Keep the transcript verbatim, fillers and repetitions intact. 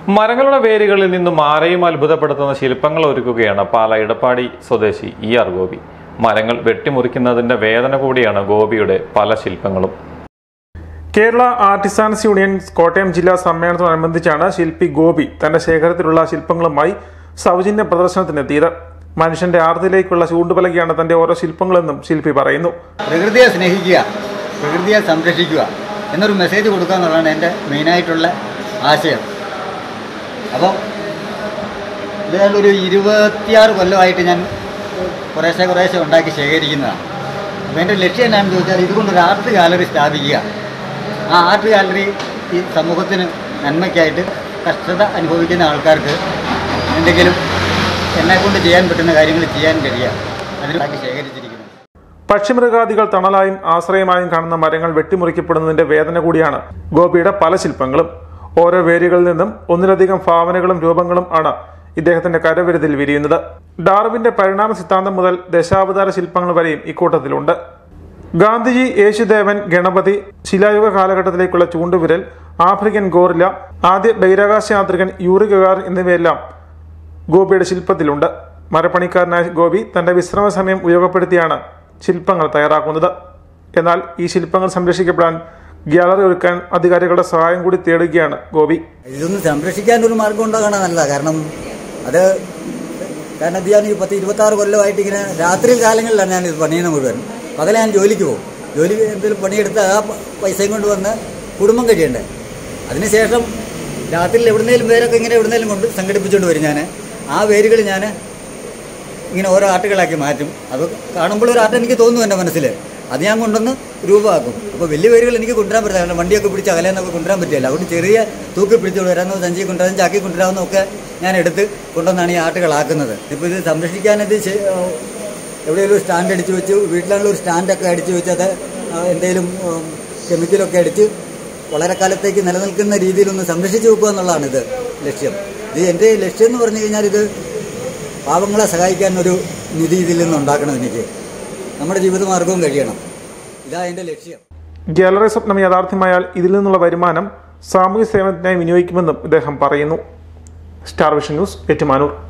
മരങ്ങളുടെ വേരുകളിൽ നിന്നും ആരെയും അത്ഭുതപ്പെടുത്തുന്ന ശില്പങ്ങൾ ഒരുക്കുകയാണ് പാല ഇടപ്പാടി സ്വദേശി ഇ ആർ ഗോപി. മരങ്ങൾ വെട്ടിമുറിക്കുന്നതിന്റെ വേദന കൂടിയാണ് ഗോപിയുടെ പല ശില്പങ്ങളും. കേരള ആർട്ടിസാൻസ് യൂണിയൻ കോട്ടയം ജില്ലാ സമ്മേളനത്തോടനുബന്ധിച്ചാണ് ശില്പി ഗോപി തന്റെ ശേഖരത്തിലുള്ള ശില്പങ്ങളുമായി സൗജന്യ പ്രദർശനത്തിനെത്തിയത്. മനുഷ്യന്റെ ആർത്തിലേക്കുള്ള ചൂണ്ടുപലകയാണ് തന്റെ ഓരോ ശില്പങ്ങളെന്നും ശില്പി പറയുന്നു. പ്രകൃതിയെ സ്നേഹിക്കുക, പ്രകൃതിയെ സംരക്ഷിക്കുക എന്നൊരു മെസ്സേജ് കൊടുക്കുക എന്നുള്ളതാണ് എൻ്റെ മെയിനായിട്ടുള്ള ആശയം. അപ്പോൾ ഇതൊരു ഇരുപത്തിയാറ് കൊല്ലമായിട്ട് ഞാൻ കുറേശ്ശെ കുറേശ്ശെ ഉണ്ടാക്കി ശേഖരിക്കുന്നതാണ്. അപ്പോൾ എൻ്റെ ലക്ഷ്യം എന്താണെന്ന് ചോദിച്ചാൽ ഇതുകൊണ്ടൊരു ആർട്ട് ഗാലറി സ്ഥാപിക്കുക. ആ ആർട്ട് ഗാലറി ഈ സമൂഹത്തിന് നന്മയ്ക്കായിട്ട് കഷ്ടത അനുഭവിക്കുന്ന ആൾക്കാർക്ക് എന്തെങ്കിലും എന്നെക്കൊണ്ട് ചെയ്യാൻ പറ്റുന്ന കാര്യങ്ങൾ ചെയ്യാൻ കഴിയുക, അതിനുണ്ടാക്കി ശേഖരിച്ചിരിക്കുന്നു. പക്ഷിമൃഗാദികൾ തണലായും ആശ്രയമായും കാണുന്ന മരങ്ങൾ വെട്ടിമുറിക്കപ്പെടുന്നതിന്റെ വേദന കൂടിയാണ് ഗോപിയുടെ പല ശില്പങ്ങളും. ഓരോ വേരുകളിൽ നിന്നും ഒന്നിലധികം ഭാവനകളും രൂപങ്ങളും ആണ് ഇദ്ദേഹത്തിന്റെ കരവിരുതിൽ വിരിയുന്നത്. ഡാർവിന്റെ പരിണാമ സിദ്ധാന്തം മുതൽ ദശാവതാര ശില്പങ്ങൾ വരെയും ഇക്കൂട്ടത്തിലുണ്ട്. ഗാന്ധിജി, യേശുദേവൻ, ഗണപതി, ശിലായുഗ കാലഘട്ടത്തിലേക്കുള്ള ചൂണ്ടുവിരൽ, ആഫ്രിക്കൻ ഗോറില്ല, ആദ്യ ബഹിരാകാശ യാത്രികൻ യൂറി ഗഗാറിൻ എന്നിവയെല്ലാം ഗോപിയുടെ ശില്പത്തിലുണ്ട്. മരപ്പണിക്കാരനായ ഗോപി തന്റെ വിശ്രമ സമയം ഉപയോഗപ്പെടുത്തിയാണ് ശില്പങ്ങൾ തയ്യാറാക്കുന്നത്. എന്നാൽ ഈ ശില്പങ്ങൾ സംരക്ഷിക്കപ്പെടാൻ ഗ്യാലറി ഒരുക്കാൻ അധികാരികളുടെ സഹായം കൂടി തേടുകയാണ് ഗോപി. ഇതൊന്നും സംരക്ഷിക്കാൻ ഒരു മാർഗം ഉണ്ടാകണം നല്ലതാ. കാരണം അത് കാരണം ഇത് ഞാൻ ഈ പത്ത് ഇരുപത്തി ആറ് കൊല്ലമായിട്ട് ഇങ്ങനെ രാത്രി കാലങ്ങളിലാണ് ഞാൻ ഇത് പണിയുന്ന മുഴുവൻ. പകലെ ഞാൻ ജോലിക്ക് പോകും. ജോലി എന്തെങ്കിലും പണിയെടുത്ത് ആ പൈസയും കൊണ്ട് വന്ന് കുടുംബം കഴിയണ്ടേ. അതിനുശേഷം രാത്രിയിൽ എവിടുന്നേലും വേരൊക്കെ ഇങ്ങനെ എവിടുന്നേലും കൊണ്ട് സംഘടിപ്പിച്ചുകൊണ്ട് വരും. ഞാൻ ആ വേരുകൾ ഞാൻ ഇങ്ങനെ ഓരോ ആർട്ടുകളാക്കി മാറ്റും. അത് കാണുമ്പോൾ ഒരു ആർട്ട് എനിക്ക് തോന്നുന്നു എൻ്റെ മനസ്സിൽ. അത് ഞാൻ കൊണ്ടുവന്ന് രൂപമാക്കും. അപ്പോൾ വലിയ വേരുകൾ എനിക്ക് കൊണ്ടുവരാൻ പറ്റില്ല. കാരണം വണ്ടിയൊക്കെ പിടിച്ച് അകലേന്നൊക്കെ കൊണ്ടുവരാൻ പറ്റില്ല. അതുകൊണ്ട് ചെറിയ തൂക്കി പിടിച്ചുകൊണ്ട് വരാവുന്ന സഞ്ചി കൊണ്ടുവരാൻ ചാക്കി കൊണ്ടുവരാവുന്നതൊക്കെ ഞാൻ എടുത്ത് കൊണ്ടുവന്നാണ് ഈ ആർട്ടുകളാക്കുന്നത്. ഇപ്പോൾ ഇത് സംരക്ഷിക്കാനത് എവിടെയെങ്കിലും സ്റ്റാൻഡ് അടിച്ച് വെച്ച് വീട്ടിലാണെങ്കിൽ ഒരു സ്റ്റാൻഡൊക്കെ അടിച്ച് വെച്ച് അത് എന്തെങ്കിലും കെമിക്കലൊക്കെ അടിച്ച് വളരെ കാലത്തേക്ക് നിലനിൽക്കുന്ന രീതിയിലൊന്ന് സംരക്ഷിച്ച് വെക്കുക എന്നുള്ളതാണ് ഇത് ലക്ഷ്യം. ഇത് എൻ്റെ ലക്ഷ്യം എന്ന് പറഞ്ഞു കഴിഞ്ഞാൽ ഇത് പാവങ്ങളെ സഹായിക്കാനൊരു നിധി ഇതിൽ നിന്ന് ഉണ്ടാക്കണം. എനിക്ക് നമ്മുടെ ജീവിതമാർഗവും കഴിയണം. ഇതാ എൻ്റെ ലക്ഷ്യം. ഗ്യാലറി സ്വപ്നം യാഥാർത്ഥ്യമായാൽ ഇതിൽ നിന്നുള്ള വരുമാനം സാമൂഹ്യ സേവനത്തിനായി വിനിയോഗിക്കുമെന്നും ഇദ്ദേഹം പറയുന്നു. Star vision news, Ettumanoor.